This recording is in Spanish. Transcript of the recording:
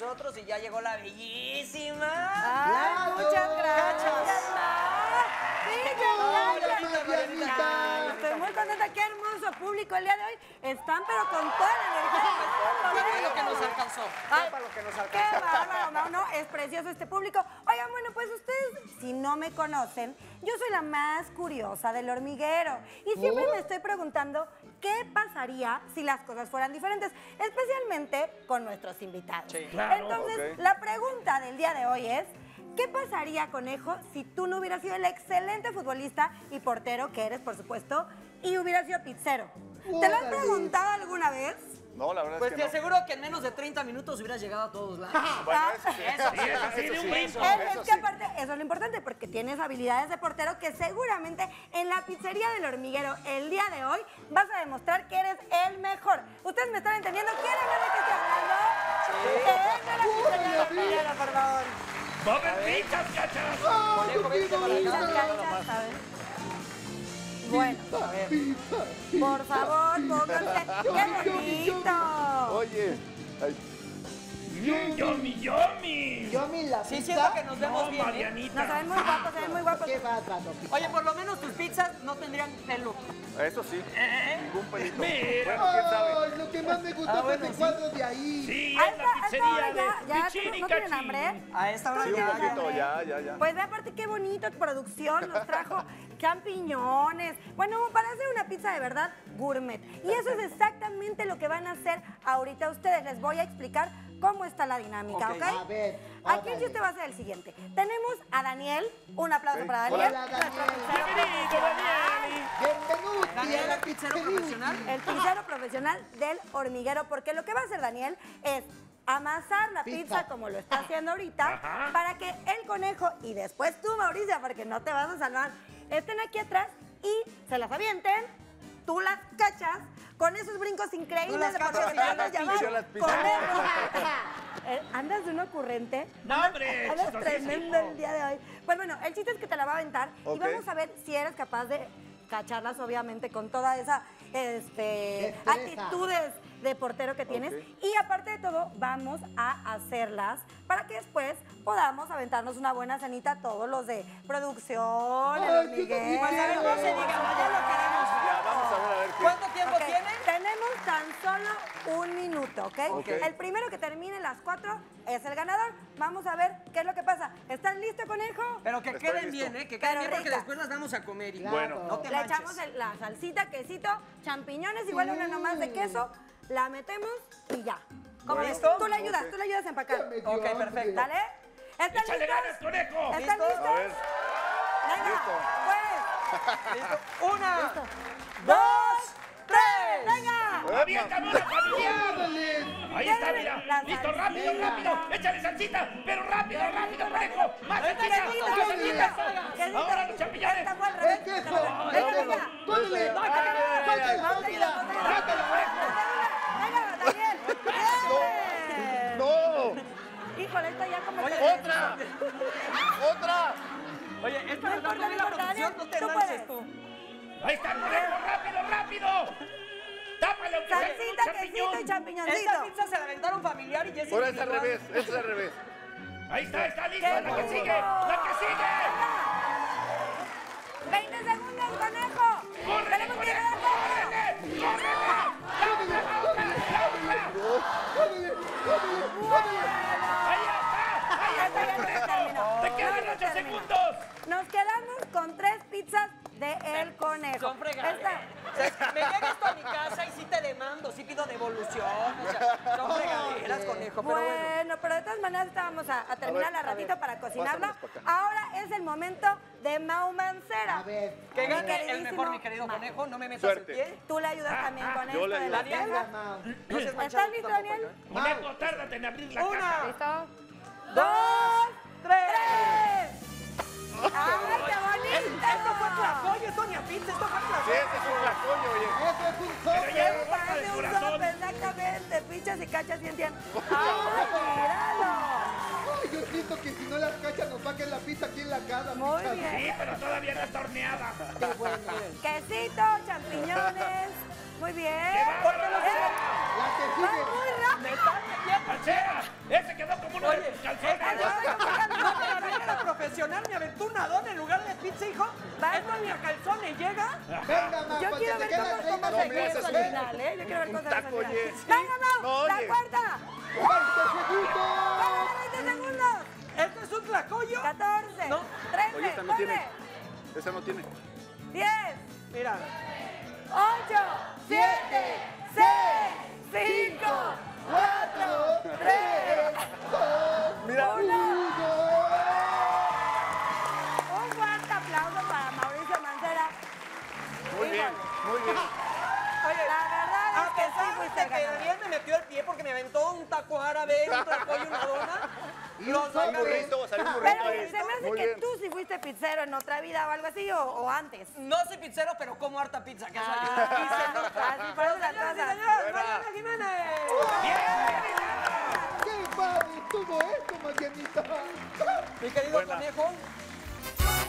nosotros y ya llegó la bellísima. Ay, muchas gracias. Estoy muy contenta. Qué hermoso público el día de hoy. Están, pero con toda la energía. Qué bueno que nos alcanzó. Ay, qué bárbaro, no, es precioso este público. Oigan, bueno, pues ustedes, si no me conocen, yo soy la más curiosa del hormiguero. Y siempre me estoy preguntando qué pasaría si las cosas fueran diferentes, especialmente con nuestros invitados. Sí. Claro, Entonces, la pregunta del día de hoy es, ¿qué pasaría, Conejo, si tú no hubieras sido el excelente futbolista y portero que eres, por supuesto, y hubieras sido pizzero? ¿Te lo has preguntado alguna vez? No, la verdad Pues es te que no. aseguro que en menos de 30 minutos hubieras llegado a todos lados. Bueno, eso sí. Eso sí, es así de un brinco. Es que aparte, eso es lo importante, porque tienes habilidades de portero que seguramente en la pizzería del hormiguero el día de hoy vas a demostrar que eres el mejor. ¿Ustedes me están entendiendo? ¿Quieren ver de qué estoy hablando? Sí. Es de la pizzería del hormiguero, por favor. ¡Va a haber pizzas, cachas! Conejo, vente para Pizzas, acá. canchas, ¿sabes? Bueno, por favor, pónganse. ¡Qué bonito! Oye, ay, ¡Yomi, yomi! Yo mi la Sí, pizza. siento que nos vemos No, bien, ¿eh? Marianita. No, se ven muy guapos, se ven muy guapos. ¿Qué va tratando pizza? Oye, por lo menos tus pizzas no tendrían pelo. eso sí. Ningún pelito. Mira. Bueno, quién sabe. Ay, lo que más me gustó fue ese cuadro de ahí. Sí, A es la esta hora pizzería ya, de Pichín y ¿no tienen Cachín. hambre? A esta hora Sí, un ya. poquito, ya. Pues ve aparte qué bonito, producción nos trajo champiñones. Bueno, para hacer una pizza de verdad gourmet. Y eso es exactamente lo que van a hacer ahorita ustedes. Les voy a explicar cómo está la dinámica, ¿ok? A ver, Aquí el órale. chiste va a ser el siguiente. Tenemos a Daniel. Un aplauso para Daniel. Hola, Daniel. Bienvenido, Daniel. Bienvenido. Daniel, el pizzero profesional. El pizzero profesional del hormiguero, porque lo que va a hacer Daniel es amasar la pizza como lo está haciendo ahorita, Ajá. para que el conejo y después tú, Mauricia, porque no te vas a salvar, estén aquí atrás y se las avienten, tú las cachas con esos brincos increíbles las de cachas porque y te yo van a las llamar piso, yo las piso. conejo. ¿Andas de un ocurrente? No, hombre, Andas chistosísimo. tremendo el día de hoy. Pues bueno, el chiste es que te la va a aventar y Ok. vamos a ver si eres capaz de cacharlas, obviamente, con toda esa Destreza. actitudes de portero que tienes. Ok. Y aparte de todo, vamos a hacerlas para que después podamos aventarnos una buena cenita todos los de producción, el Ay, hormiguero. Pues a ver, no se diga, ya lo queremos. Ya, vamos a ver qué. ¿Cuánto tiempo Ok, tienen? tenemos tan solo un minuto, ¿ok? Ok. El primero que termine las 4 es el ganador. Vamos a ver qué es lo que pasa. ¿Estás listo, conejo? Pero que Estoy queden listo. bien, ¿eh? Que queden Pero bien porque rica. después las vamos a comer. Claro. Bueno. No te Le manches. echamos la salsita, quesito, champiñones, igual una nomás de queso, la metemos y ya. ¿Cómo Bueno. ves? ¿Listo? Tú le ayudas a empacar. Ya me dio Ok, hambre. perfecto. ¿Dale? ¿Están ¡Échale listos? ganas, conejo! ¿Están ¿Listos? listos? A ver. Venga, Listo. pues. ¿Listo? Una, ¡Dos! tres. ¡Venga! ¡Aviéntame una familia! ¡Ándale! Ahí está, Dale, mira. la Listo, salsita. rápido, rápido. Échale salsita, pero rápido, rápido, conejo. Más salsita, Quesito, más salsita. quesito. Ahora los champiñones. Esta fue al revés. ¡El queso! Venga, ¡El venga. queso! ¡Córrele! No, venga, Daniel. ¡Bien! ¡No! Híjole, esto ya como que... ¡Otra! ¡Otra! Oye, esto No nos va a importa, comer la no importa, producción, Daniel, no te tú manches puedes. tú. Ahí está, conejo, rápido, rápido. Tápale, aunque sea con un Salsita, quesito y champiñón. champiñoncito. Esta pizza se la aventaron familiar y es Ahora es al individual. revés, es al revés. Ahí está lista, ¡Qué la que bueno! sigue, la que sigue. 20 segundos, conejo. ¡Córrele, Tenemos que conejo, llegar a córrele! ¡Córrele! ¡La otra, la otra, la otra! ¡Ahí está, conejo! ¡Te quedan 8 segundos! Nos quedamos con 3 pizzas de El Conejo. Son fregaderas. Esta- O sea, me llega esto a mi casa y sí te demando, sí pido devolución. O sea, son fregaderas, conejo, pero bueno. Bueno, pero de todas maneras esta vamos a terminar al ratito para cocinarla. pásamelas para acá. Ahora es el momento de Mau Mancera. A ver. Que Mi gane el queridísimo mejor, mi querido Mau. conejo, no me metas Suerte. el pie. Tú le ayudas también con yo esto le de ayudo. la Daniel. pieza. No seas manchado ¿Estás tú listo, tampoco, Daniel? ¿eh? Conejo, tárdate en abrir la Una. caja. ¿Listo? 2, 3. ¡Ay, qué bonito! Esto fue tlacoyo, esto ni a pizza, esto fue Sí, tlacoyo. ese es un flacoño, oye. ¡Eso es un Pero ya sope! es parte Parece del un corazón. sope, exactamente. Pichas y cachas y entienden. ¡Ay, míralo! Ay, yo siento que si no las cachas nos va a caer la pizza aquí en la casa. Muy pichas. bien. Sí, pero todavía no está horneada. Quesito, champiñones. Muy bien. ¡Qué bárbaro! La que Va sigue. muy rápido. ¡Marcela! ¡Ese quedó Oye, calzones. era profesional, me aventó una dona en lugar de pizza, hijo. Esto ni a calzones llega. Venga, ma, Yo porque quiero te ver quedan cómo 30 se me queda haces al un- final, ¿eh? Yo quiero ver un cómo se taco, queda al oye. final. Venga, No, Mau, la oye. cuarta. 20 segundos. Venga, 20 segundos. ¿Esto es un tlacoyo? 14. No. 13. Oye, esta no ponle. tiene. Esa no tiene. 10. Mira. 8, 7, 6, 5, 4, 3, 2, Mira. 1. Un fuerte aplauso para Mauricio Mancera. Muy bien, muy bien. Oye, La verdad a es que sí pesar fuiste de el que ganador. Daniel me metió el pie porque me aventó un taco árabe, un tlacoyo y una dona. Los Un burrito, salió un burrito Pero ahí. se me hace Muy que bien. tú sí fuiste pizzero en otra vida o algo así o antes. No soy pizzero, pero como harta pizza, que eso ayuda. Ah, Y se nota. así fueron las Señoras y cosas. señores, Mariana Jiménez. ¡Qué padre estuvo esto, Marianita! Mi querido Buena. conejo.